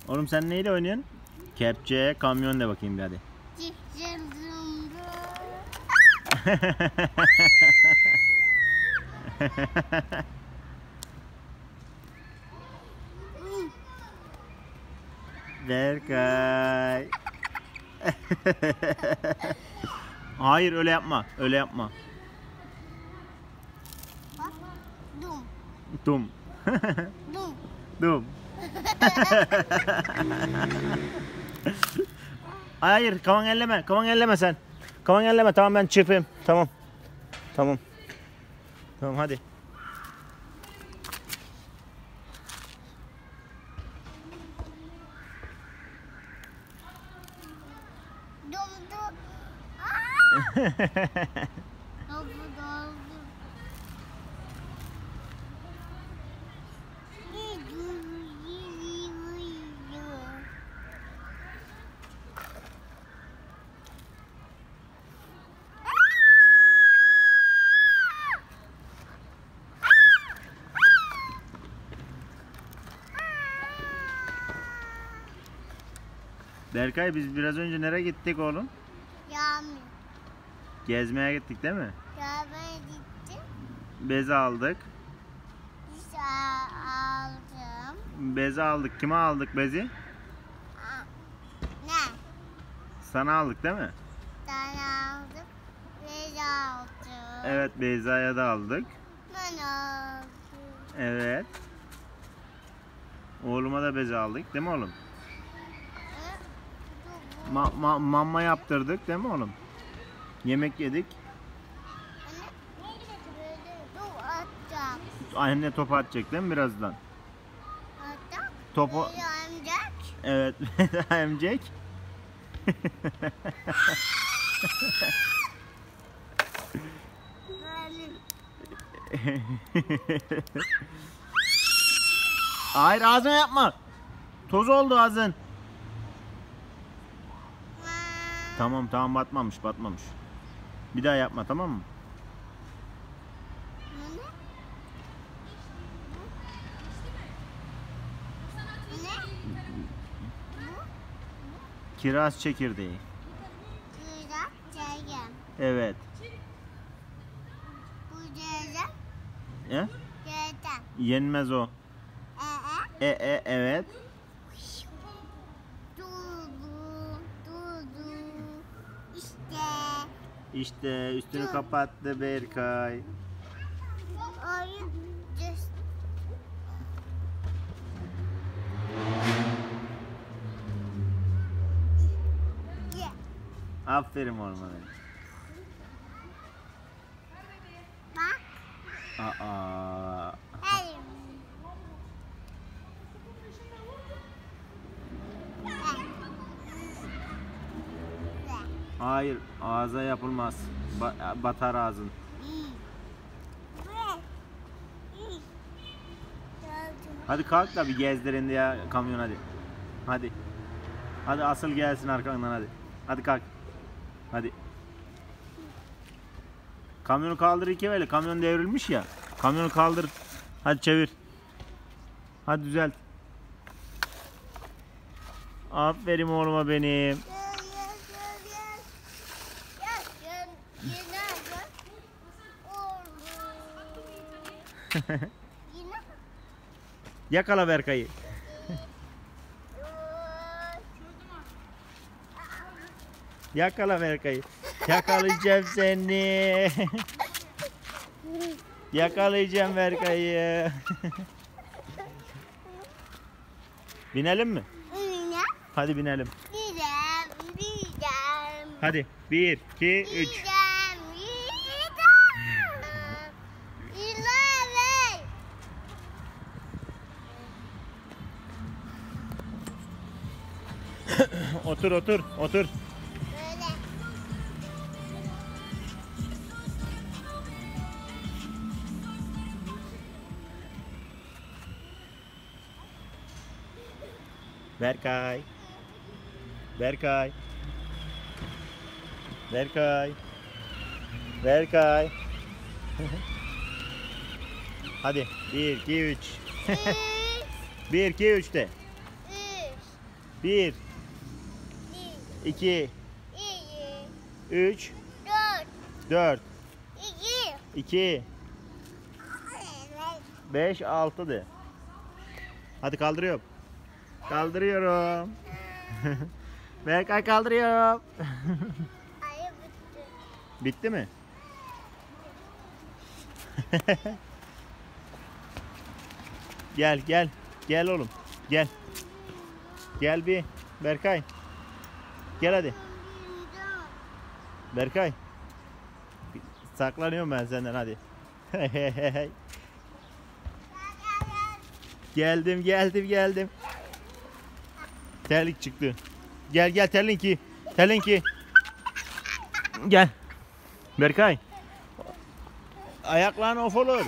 Oğlum sen neyle oynuyorsun? Kepçe, kamyon de bakayım bir hadi. Berkay. Hayır öyle yapma. Öyle yapma. Dum. Dum. Dum. Dum. Hayır, kavan elleme. Kavan elleme sen. Kavan elleme. Tamam ben çırpayım. Tamam. Tamam. Tamam hadi. Dum dum. Doldu doldu. Berkay biz biraz önce nereye gittik oğlum? Yağmur. Gezmeye gittik değil mi? Yağmur'a gittim. Bez aldık. İşte aldım. Bezi aldık. Kime aldık bezi? Ne? Sana aldık değil mi? Ben aldım. Ve aldım. Evet, Beyza'ya da aldık. Ben aldım. Evet. Oğluma da bez aldık değil mi oğlum? Mama yaptırdık değil mi oğlum? Yemek yedik. Dur atacağım. Anne top atacak değil mi birazdan? Atacağım. Topu... Yanacak. Evet. Emecek. Hayır ağzına yapma. Toz oldu ağzın. Tamam tamam batmamış batmamış. Bir daha yapma tamam mı? Kiraz çekirdeği. Evet. Bu cezem. E? Cezem. Yenmez o. Evet. Durdu. İşte. İşte üstünü kapattı Berkay. Oyun. Aferin oğlum benim. Bak. Aa. Hayır. Hayır ağza yapılmaz. Batar ağzın. Hadi kalk da bir gezdirin ya kamyon hadi. Hadi. Hadi asıl gelsin arkandan hadi. Hadi kalk. Hadi. Kamyonu kaldır iki böyle. Kamyon devrilmiş ya. Kamyonu kaldır. Hadi çevir. Hadi düzelt. Aferin oğluma benim. Yakala Berkay'ı. Yakala Berkay'ı. Yakalayacağım seni. Yakalayacağım Berkay'ı. Binelim mi? Hadi binelim. Hadi 1, 2, 3. Otur otur otur. Böyle. Berkay. Berkay. Berkay. Berkay. Hadi 1, 2, 3. 1, 2, 3 de. 3. 1, 1, 2, 2, 3, 4, 4, 2, 2, 5, 6 de. Hadi kaldırıyorum. Kaldırıyorum. Berkay kaldırıyorum. Ayı bitti. Bitti mi? Gel gel. Gel oğlum. Gel. Gel bir. Berkay. Gel hadi. Berkay. Saklanıyorum ben senden hadi. Geldim geldim geldim. Terlik çıktı. Gel gel terlinki. Terlinki. Gel. Berkay. Ayakların of olur.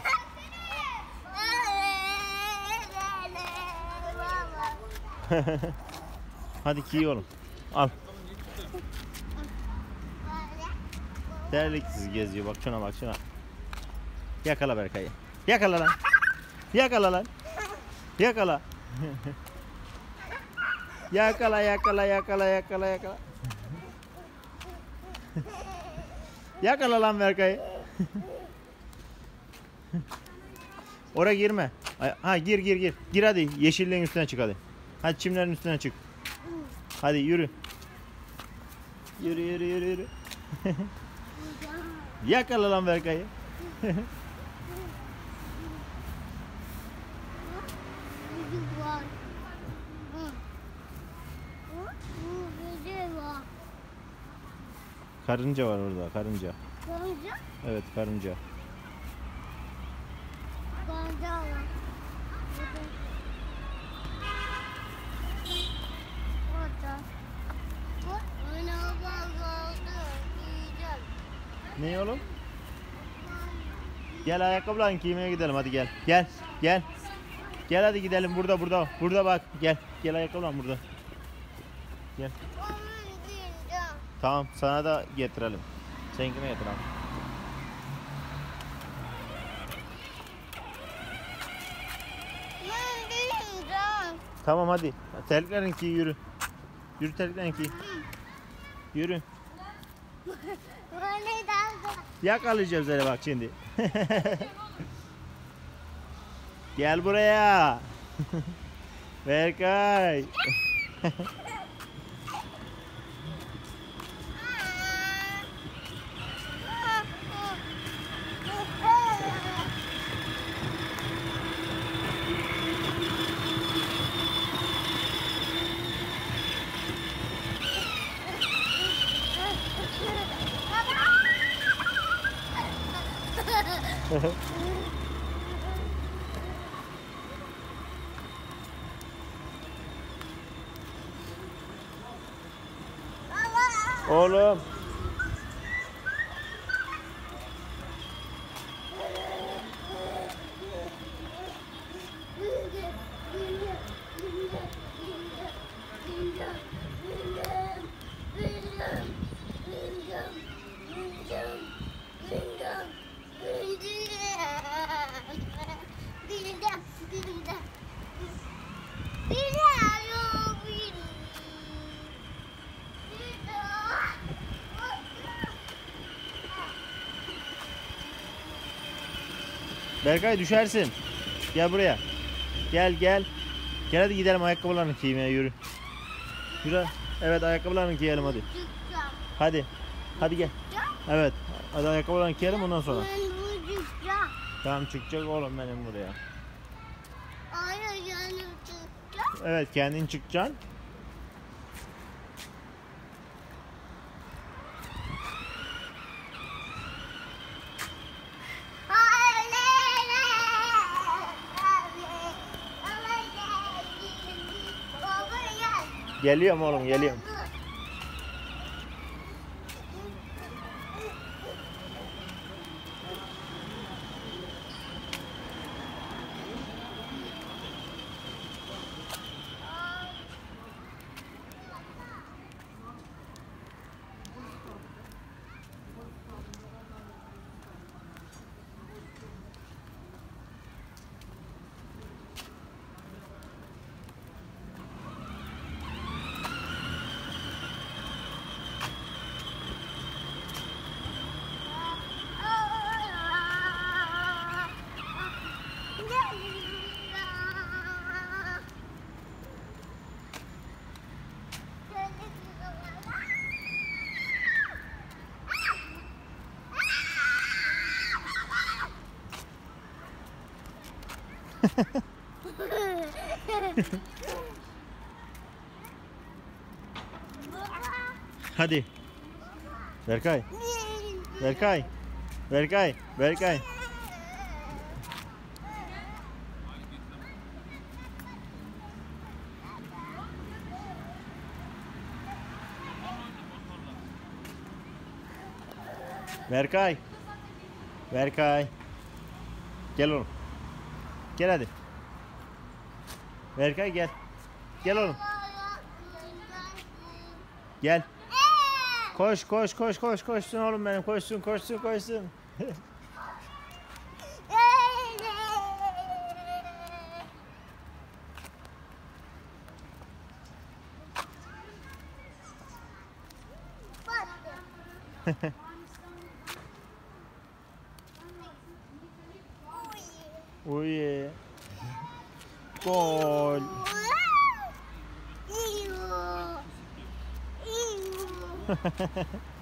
Hadi giy oğlum. Al. Terliksiz geziyor. Bak şuna bak şuna. Yakala Berkay'ı. Yakala lan. Yakala lan. Yakala. Yakala yakala yakala yakala yakala. Yakala lan Berkay'ı. Oraya girme. Ha gir gir gir. Gir hadi. Yeşilliğin üstüne çık hadi. Hadi çimlerin üstüne çık. Hadi yürü. Yürü yürü yürü yürü. Yakala lan Berkay'ı. Karınca var orada, karınca. Karınca? Evet, karınca. Karınca var. Orada. Ona bağladı. Yiyeceğim. Ne oğlum? Gel ayakkabılarını giymeye gidelim hadi gel. Gel, gel. Gel hadi gidelim burada burada. Burada bak gel. Gel ayakkabılar burada. Gel. Onu yiyeceğim. Tamam sana da getirelim. Seninkine getirelim. Ben yiyeceğim. Tamam hadi. Terliklerinki yürü. Yürü terliklerinki. Yürü. Böyle dalga. Yakalayacağız öyle bak şimdi. Gel buraya. Berkay. Oğlum. Berkay düşersin. Gel buraya. Gel gel. Gel hadi gidelim ayakkabılarını giymeye yürü. Yürü. Evet ayakkabılarını giyelim hadi. Hadi. Hadi gel. Evet. Hadi ayakkabılarını giyelim ondan sonra. Ben bu çıkacağım. Tamam çıkacak oğlum benim buraya. Hayır yani çıkacağım. Evet kendin çıkacaksın. Geliyorum oğlum geliyorum. Hadi. Berkay. Berkay. Berkay. Berkay. Berkay. Berkay. Gel oğlum. Gel hadi. Berkay gel. Gel oğlum. Gel. Koş koş koş koş koşsun oğlum benim. Koşsun koşsun koşsun. Uy. Gol. İyi. İyi.